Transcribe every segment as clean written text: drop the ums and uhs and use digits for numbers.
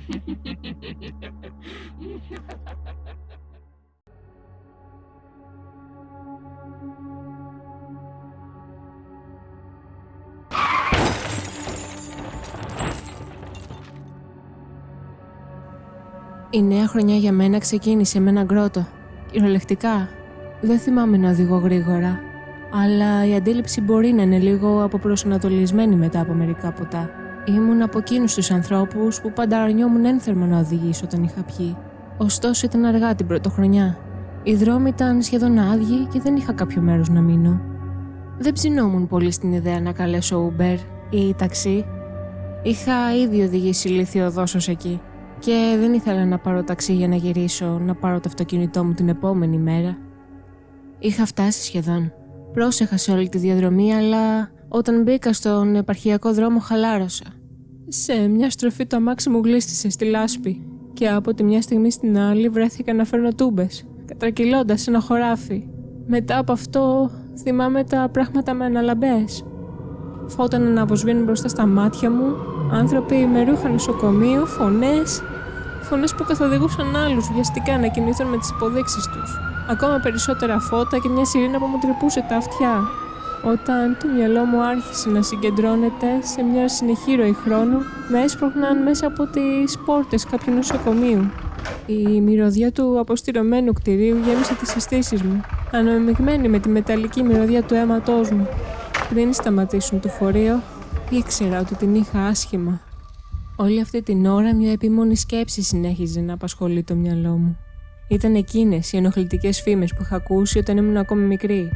Η νέα χρονιά για μένα ξεκίνησε με ένα γκρότο. Κυριολεκτικά. Δεν θυμάμαι να οδηγώ γρήγορα, αλλά η αντίληψη μπορεί να είναι λίγο αποπροσανατολισμένη μετά από μερικά ποτά. Ήμουν από εκείνους τους ανθρώπους που πάντα αρνιόμουν ένθερμα να οδηγήσω όταν είχα πιει. Ωστόσο ήταν αργά την πρωτοχρονιά. Οι δρόμοι ήταν σχεδόν άδειοι και δεν είχα κάποιο μέρος να μείνω. Δεν ψινόμουν πολύ στην ιδέα να καλέσω Uber ή ταξί. Είχα ήδη οδηγήσει ηλίθιο δόσος εκεί και δεν ήθελα να πάρω ταξί για να γυρίσω, να πάρω το αυτοκίνητό μου την επόμενη μέρα. Είχα φτάσει σχεδόν. Πρόσεχα σε όλη τη διαδρομή, αλλά όταν μπήκα στον επαρχιακό δρόμο χαλάρωσα. Σε μια στροφή το αμάξι μου γλίστησε στη λάσπη και από τη μια στιγμή στην άλλη βρέθηκα να φέρνω τούμπες, κατρακυλώντας ένα χωράφι. Μετά από αυτό θυμάμαι τα πράγματα με αναλαμπές. Φώτα να αποσβήνουν μπροστά στα μάτια μου, άνθρωποι με ρούχα νοσοκομείου, φωνές που καθοδηγούσαν άλλους βιαστικά να κινηθούν με τις υποδείξεις τους. Ακόμα περισσότερα φώτα και μια σιρήνα που μου τρυπούσε τα αυτιά. Όταν το μυαλό μου άρχισε να συγκεντρώνεται σε μια συνεχή ροή χρόνου, με έσπρωχναν μέσα από τις πόρτες κάποιου νοσοκομείου. Η μυρωδιά του αποστηρωμένου κτηρίου γέμισε τις αισθήσεις μου, αναμειγμένη με τη μεταλλική μυρωδιά του αίματός μου. Πριν σταματήσουν το φορείο, ήξερα ότι την είχα άσχημα. Όλη αυτή την ώρα μια επίμονη σκέψη συνέχιζε να απασχολεί το μυαλό μου. Ήταν εκείνες οι ενοχλητικές φήμες που είχα ακούσει όταν ήμουν ακόμη μικρή.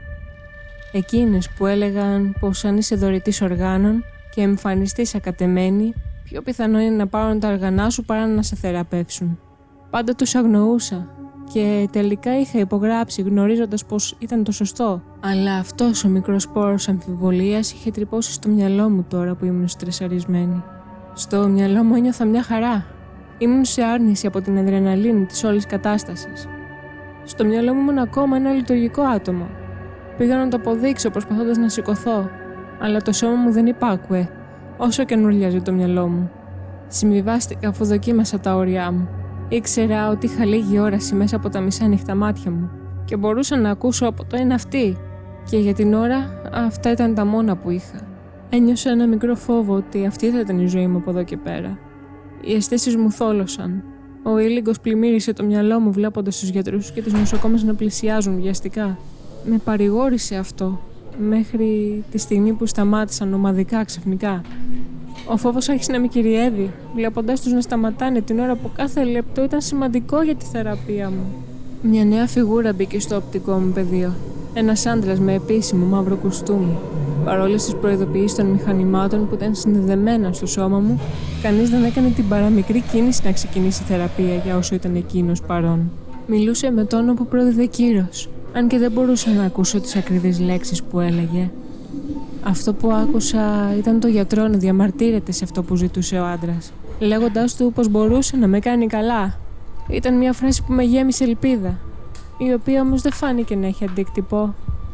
Εκείνες που έλεγαν πως αν είσαι δωρητής οργάνων και εμφανιστείς ακατεμένη, πιο πιθανό είναι να πάρουν τα οργανά σου παρά να σε θεραπεύσουν. Πάντα τους αγνοούσα και τελικά είχα υπογράψει γνωρίζοντας πως ήταν το σωστό. Αλλά αυτός ο μικρός σπόρος αμφιβολίας είχε τρυπώσει στο μυαλό μου τώρα που ήμουν στρεσαρισμένη. Στο μυαλό μου ένιωθα μια χαρά. Ήμουν σε άρνηση από την αδρεναλίνη της όλης κατάστασης. Στο μυαλό μου ήμουν ακόμα ένα λειτουργικό άτομο. Πήγα να το αποδείξω προσπαθώντας να σηκωθώ, αλλά το σώμα μου δεν υπάκουε, όσο και νουρλιάζει το μυαλό μου. Συμβιβάστηκα αφού δοκίμασα τα όρια μου. Ήξερα ότι είχα λίγη όραση μέσα από τα μισά ανοιχτά μάτια μου και μπορούσα να ακούσω από το ένα αυτή, και για την ώρα αυτά ήταν τα μόνα που είχα. Ένιωσα ένα μικρό φόβο ότι αυτή θα ήταν η ζωή μου από εδώ και πέρα. Οι αισθήσεις μου θόλωσαν. Ο ήλιγκος πλημμύρισε το μυαλό μου βλέποντας τους γιατρούς και τις νοσοκόμες να πλησιάζουν βιαστικά. Με παρηγόρησε αυτό, μέχρι τη στιγμή που σταμάτησαν ομαδικά ξαφνικά. Ο φόβος άρχισε να με κυριεύει, βλέποντας τους να σταματάνε την ώρα που κάθε λεπτό ήταν σημαντικό για τη θεραπεία μου. Μια νέα φιγούρα μπήκε στο οπτικό μου πεδίο. Ένας άντρας με επίσημο μαύρο κουστούμι. Παρόλες τις προειδοποιήσεις των μηχανημάτων που ήταν συνδεδεμένα στο σώμα μου, κανείς δεν έκανε την παραμικρή κίνηση να ξεκινήσει θεραπεία για όσο ήταν εκείνος παρόν. Μιλούσε με τόνο που πρόδιδε κύρος, αν και δεν μπορούσα να ακούσω τις ακριβείς λέξεις που έλεγε. Αυτό που άκουσα ήταν το γιατρό να διαμαρτύρεται σε αυτό που ζητούσε ο άντρας, λέγοντάς του πως μπορούσε να με κάνει καλά. Ήταν μια φράση που με γέμισε ελπίδα, η οποία όμως δεν φάνηκε να έχει αντίκτυπο.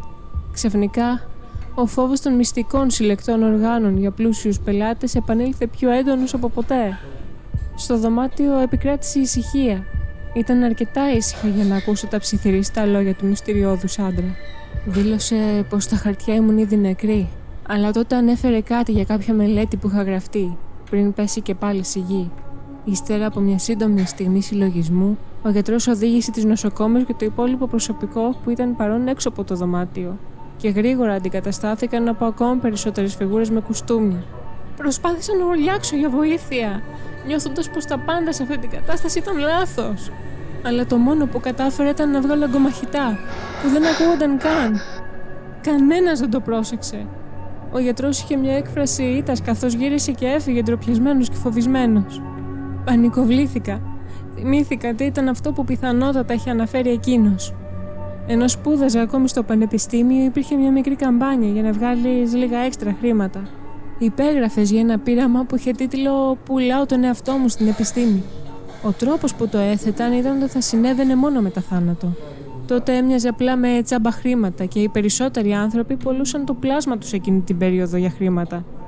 Ξαφνικά, ο φόβος των μυστικών συλλεκτών οργάνων για πλούσιους πελάτες επανήλθε πιο έντονος από ποτέ. Στο δωμάτιο επικράτησε ησυχία. Ήταν αρκετά ήσυχα για να ακούσω τα ψιθυριστά λόγια του μυστηριώδους άντρα. Δήλωσε πως στα χαρτιά ήμουν ήδη νεκρή, αλλά τότε ανέφερε κάτι για κάποια μελέτη που είχα γραφτεί, πριν πέσει και πάλι στη γη. Ύστερα από μια σύντομη στιγμή συλλογισμού, ο γιατρός οδήγησε τις νοσοκόμες και το υπόλοιπο προσωπικό που ήταν παρόν έξω από το δωμάτιο, και γρήγορα αντικαταστάθηκαν από ακόμα περισσότερες φιγούρες με κουστούμια. Προσπάθησα να ουρλιάξω για βοήθεια, νιώθοντας πως τα πάντα σε αυτή την κατάσταση ήταν λάθος. Αλλά το μόνο που κατάφερα ήταν να βγάλω αγκομαχητά, που δεν ακούγονταν καν. Κανένας δεν το πρόσεξε. Ο γιατρός είχε μια έκφραση ήττας καθώς γύρισε και έφυγε ντροπιασμένος και φοβισμένος. Πανικοβλήθηκα. Θυμήθηκα τι ήταν αυτό που πιθανότατα είχε αναφέρει εκείνος. Ενώ σπούδαζα ακόμη στο πανεπιστήμιο, υπήρχε μια μικρή καμπάνια για να βγάλεις λίγα έξτρα χρήματα. Υπέγραφες για ένα πείραμα που είχε τίτλο «Πουλάω τον εαυτό μου στην επιστήμη». Ο τρόπος που το έθεταν ήταν ότι θα συνέβαινε μόνο μετά θάνατο. Τότε έμοιαζε απλά με τσάμπα χρήματα και οι περισσότεροι άνθρωποι πωλούσαν το πλάσμα τους εκείνη την περίοδο για χρήματα.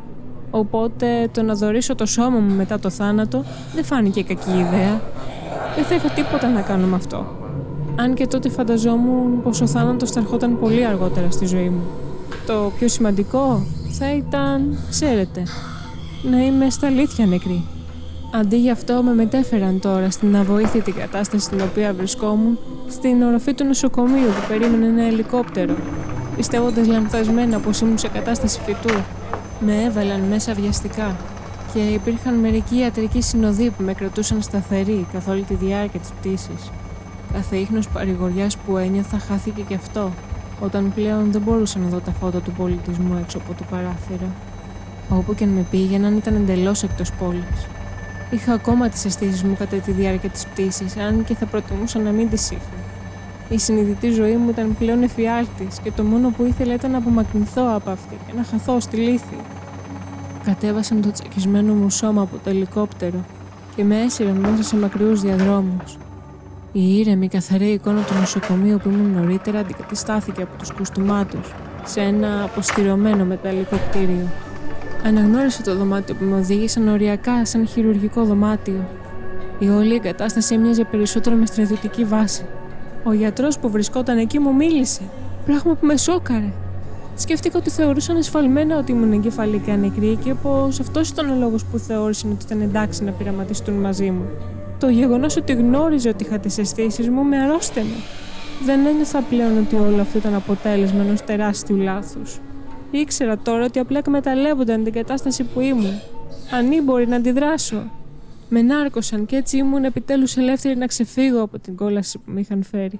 Οπότε το να δωρήσω το σώμα μου μετά το θάνατο δεν φάνηκε κακή ιδέα. Δεν θα είχα τίποτα να κάνω με αυτό. Αν και τότε φανταζόμουν πως ο θάνατος θα ερχόταν πολύ αργότερα στη ζωή μου. Το πιο σημαντικό θα ήταν, ξέρετε, να είμαι στα αλήθεια νεκρή. Αντί γι' αυτό με μετέφεραν τώρα στην αβοήθητη κατάσταση στην οποία βρισκόμουν, στην οροφή του νοσοκομείου που περίμενε ένα ελικόπτερο, πιστεύοντας λανθασμένα πως ήμουν σε κατάσταση φυτού. Με έβαλαν μέσα βιαστικά και υπήρχαν μερικοί ιατρικοί συνοδοί που με κρατούσαν σταθερή καθ' όλη τη διάρκεια της πτήσης. Κάθε ίχνος παρηγοριάς που ένιωθα χάθηκε και αυτό, όταν πλέον δεν μπορούσα να δω τα φώτα του πολιτισμού έξω από το παράθυρο. Όπου και αν με πήγαιναν ήταν εντελώς εκτός πόλης. Είχα ακόμα τις αισθήσεις μου κατά τη διάρκεια της πτήσης, αν και θα προτιμούσα να μην τις είχα. Η συνειδητή ζωή μου ήταν πλέον εφιάλτης και το μόνο που ήθελα ήταν να απομακρυνθώ από αυτή και να χαθώ στη λύθη. Κατέβασαν το τσακισμένο μου σώμα από το ελικόπτερο και με έσυραν μέσα σε μακριούς διαδρόμους. Η ήρεμη καθαρή εικόνα του νοσοκομείου που ήμουν νωρίτερα αντικαταστάθηκε από τους κουστούμάτους σε ένα αποστηρωμένο μεταλλικό κτίριο. Αναγνώρισα το δωμάτιο που με οδήγησαν οριακά σαν χειρουργικό δωμάτιο. Η όλη εγκατάσταση έμοιαζε περισσότερο με στρατιωτική βάση. Ο γιατρός που βρισκόταν εκεί μου μίλησε, πράγμα που με σόκαρε. Σκέφτηκα ότι θεωρούσαν εσφαλμένα ότι ήμουν εγκεφαλικά νεκρή και πως αυτός ήταν ο λόγος που θεώρησαν ότι ήταν εντάξει να πειραματιστούν μαζί μου. Το γεγονός ότι γνώριζε ότι είχα τις αισθήσεις μου με αρρώστενε. Δεν ένιωθα πλέον ότι όλο αυτό ήταν αποτέλεσμα ενός τεράστιου λάθους. Ήξερα τώρα ότι απλά εκμεταλλεύονταν την κατάσταση που ήμουν. Ανήμπορη να αντιδράσω. Με νάρκωσαν και έτσι ήμουν επιτέλους ελεύθερη να ξεφύγω από την κόλαση που με είχαν φέρει.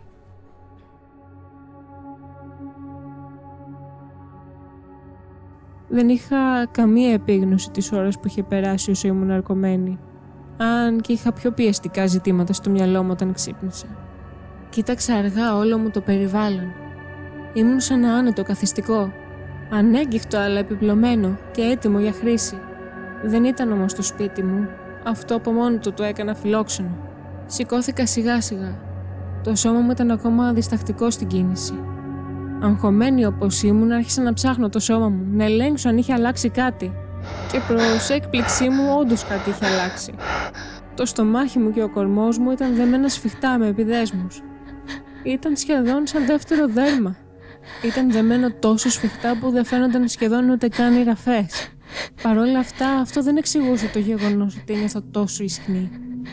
Δεν είχα καμία επίγνωση της ώρας που είχε περάσει όσο ήμουν ναρκωμένη. Αν και είχα πιο πιεστικά ζητήματα στο μυαλό μου όταν ξύπνησα. Κοίταξα αργά όλο μου το περιβάλλον. Ήμουν σε ένα άνετο καθιστικό. Ανέγκυχτο αλλά επιπλωμένο και έτοιμο για χρήση. Δεν ήταν όμως το σπίτι μου. Αυτό από μόνο του το έκανα φιλόξενο. Σηκώθηκα σιγά σιγά. Το σώμα μου ήταν ακόμα διστακτικό στην κίνηση. Αγχωμένη όπως ήμουν, άρχισα να ψάχνω το σώμα μου, να ελέγξω αν είχε αλλάξει κάτι. Και προς έκπληξή μου, όντως κάτι είχε αλλάξει. Το στομάχι μου και ο κορμός μου ήταν δεμένα σφιχτά με επιδέσμους. Ήταν σχεδόν σαν δεύτερο δέρμα. Ήταν δεμένο τόσο σφιχτά που δεν φαίνονταν σχεδόν ούτε καν οι ραφές. Παρ' όλα αυτά, αυτό δεν εξηγούσε το γεγονός ότι ένιωθα τόσο ισχνή.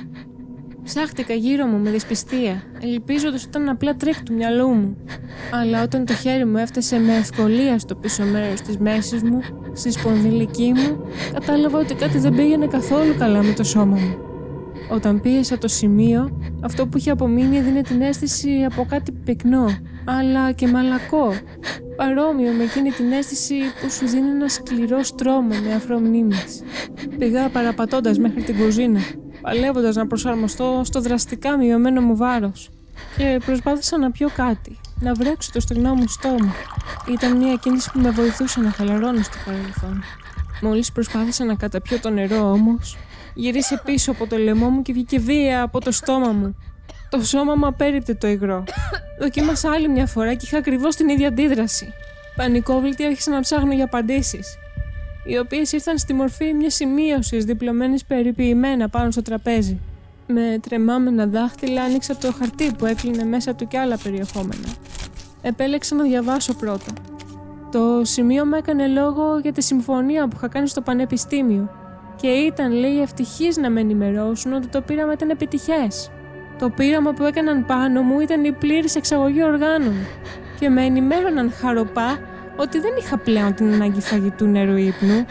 Ψάχτηκα γύρω μου με δυσπιστία, ελπίζοντας ότι ήταν απλά τρίκ του μυαλού μου. Αλλά όταν το χέρι μου έφτασε με ευκολία στο πίσω μέρος της μέσης μου, στη σπονδυλική μου, κατάλαβα ότι κάτι δεν πήγαινε καθόλου καλά με το σώμα μου. Όταν πίεσα το σημείο, αυτό που είχε απομείνει έδινε την αίσθηση από κάτι πυκνό, αλλά και μαλακό, παρόμοιο με εκείνη την αίσθηση που σου δίνει ένα σκληρό στρώμα με αφρομνήμης. Πήγα παραπατώντας μέχρι την κουζίνα, παλεύοντας να προσαρμοστώ στο δραστικά μειωμένο μου βάρος και προσπάθησα να πιω κάτι, να βρέξω το στεγνό μου στόμα. Ήταν μια κίνηση που με βοηθούσε να χαλαρώνω στο παρελθόν. Μόλις προσπάθησα να καταπιώ το νερό όμως, γύρισε πίσω από το λαιμό μου και βγήκε βία από το στόμα μου. Το σώμα μου απέρριπτε το υγρό. Δοκίμασα άλλη μια φορά και είχα ακριβώς την ίδια αντίδραση. Πανικόβλητη άρχισα να ψάχνω για απαντήσεις, οι οποίες ήρθαν στη μορφή μιας σημείωσης διπλωμένης περιποιημένα πάνω στο τραπέζι. Με τρεμάμενα δάχτυλα άνοιξα το χαρτί που έκλεινε μέσα του και άλλα περιεχόμενα. Επέλεξα να διαβάσω πρώτα. Το σημείωμα έκανε λόγο για τη συμφωνία που είχα κάνει στο πανεπιστήμιο και ήταν, λέει, ευτυχής να με ενημερώσουν ότι το πείραμα ήταν επιτυχές. Το πείραμα που έκαναν πάνω μου ήταν η πλήρης εξαγωγή οργάνων και με ενημέρωναν χαροπά ότι δεν είχα πλέον την ανάγκη φαγητού, νερού ή ύπνου.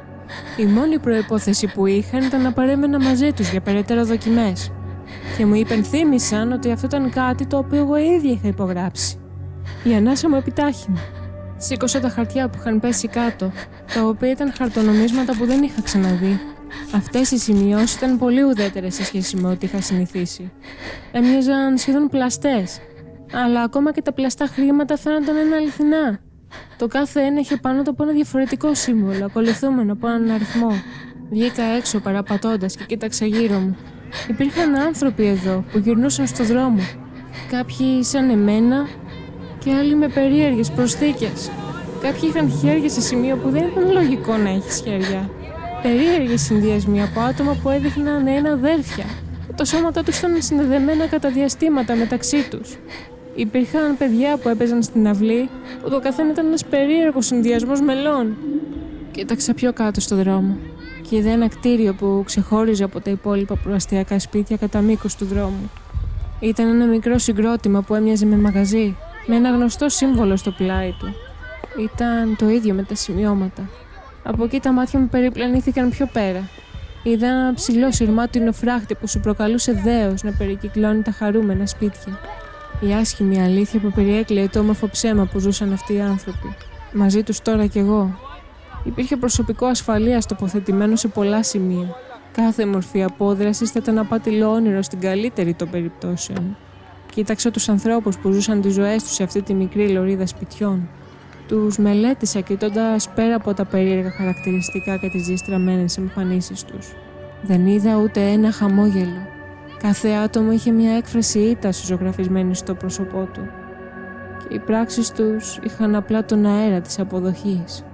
Η μόνη προϋπόθεση που είχαν ήταν να παρέμενα μαζί τους για περαιτέρω δοκιμές και μου υπενθύμησαν ότι αυτό ήταν κάτι το οποίο εγώ ίδια είχα υπογράψει. Η ανάσα μου επιτάχυνε. Σήκωσα τα χαρτιά που είχαν πέσει κάτω, τα οποία ήταν χαρτονομίσματα που δεν είχα ξαναδεί. Αυτές οι σημειώσεις ήταν πολύ ουδέτερες σε σχέση με ό,τι είχα συνηθίσει. Έμοιαζαν σχεδόν πλαστές, αλλά ακόμα και τα πλαστά χρήματα φαίνονταν ένα αληθινά. Το κάθε ένα είχε πάνω του από ένα διαφορετικό σύμβολο, ακολουθούμενο από έναν αριθμό. Βγήκα έξω παραπατώντας και κοίταξα γύρω μου. Υπήρχαν άνθρωποι εδώ που γυρνούσαν στο δρόμο. Κάποιοι σαν εμένα και άλλοι με περίεργες προσθήκες. Κάποιοι είχαν χέρια σε σημείο που δεν ήταν λογικό να έχεις χέρια. Περίεργοι συνδυασμοί από άτομα που έδειχναν να είναι αδέρφια. Τα σώματα τους ήταν συνδεδεμένα κατά διαστήματα μεταξύ τους. Υπήρχαν παιδιά που έπαιζαν στην αυλή, που το καθένα ήταν ένας περίεργος συνδυασμός μελών. Κοίταξα πιο κάτω στο δρόμο και είδα ένα κτίριο που ξεχώριζε από τα υπόλοιπα προαστιακά σπίτια κατά μήκος του δρόμου. Ήταν ένα μικρό συγκρότημα που έμοιαζε με μαγαζί, με ένα γνωστό σύμβολο στο πλάι του. Ήταν το ίδιο με τα σημειώματα. Από εκεί τα μάτια μου περιπλανήθηκαν πιο πέρα. Είδα ένα ψηλό σειρμάτινο φράχτη που σου προκαλούσε δέος να περικυκλώνει τα χαρούμενα σπίτια. Η άσχημη αλήθεια που περιέκλαιε το όμορφο ψέμα που ζούσαν αυτοί οι άνθρωποι. Μαζί τους τώρα κι εγώ. Υπήρχε προσωπικό ασφαλείας τοποθετημένο σε πολλά σημεία. Κάθε μορφή απόδρασης θα ήταν απάτηλο όνειρο στην καλύτερη των περιπτώσεων. Κοίταξα τους ανθρώπους που ζούσαν τις ζωές τους σε αυτή τη μικρή λωρίδα σπιτιών. Τους μελέτησα κοιτώντας πέρα από τα περίεργα χαρακτηριστικά και τις διεστραμμένες εμφανίσεις τους. Δεν είδα ούτε ένα χαμόγελο. Κάθε άτομο είχε μια έκφραση ήττας ζωγραφισμένη στο πρόσωπό του. Και οι πράξεις τους είχαν απλά τον αέρα της αποδοχής.